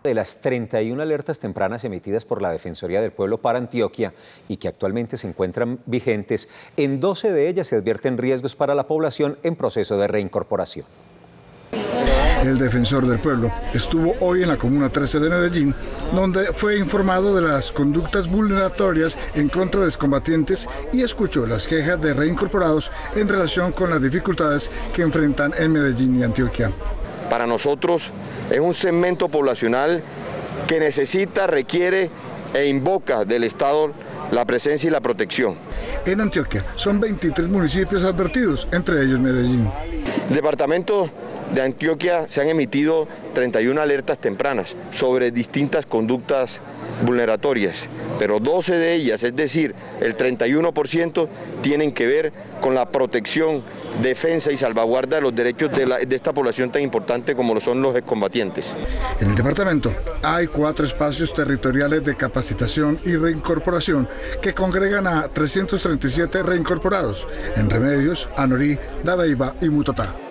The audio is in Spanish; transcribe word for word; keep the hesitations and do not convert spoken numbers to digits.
De las treinta y una alertas tempranas emitidas por la Defensoría del Pueblo para Antioquia y que actualmente se encuentran vigentes, en doce de ellas se advierten riesgos para la población en proceso de reincorporación. El defensor del pueblo estuvo hoy en la Comuna trece de Medellín, donde fue informado de las conductas vulneratorias en contra de excombatientes y escuchó las quejas de reincorporados en relación con las dificultades que enfrentan en Medellín y Antioquia. Para nosotros es un segmento poblacional que necesita, requiere e invoca del Estado la presencia y la protección. En Antioquia son veintitrés municipios advertidos, entre ellos Medellín. El departamento de Antioquia se han emitido treinta y una alertas tempranas sobre distintas conductas vulneratorias, pero doce de ellas, es decir, el treinta y uno por ciento, tienen que ver con la protección, defensa y salvaguarda de los derechos de, la, de esta población tan importante como lo son los excombatientes. En el departamento hay cuatro espacios territoriales de capacitación y reincorporación que congregan a trescientos treinta y siete reincorporados en Remedios, Anorí, Dabeiba y Mutatá.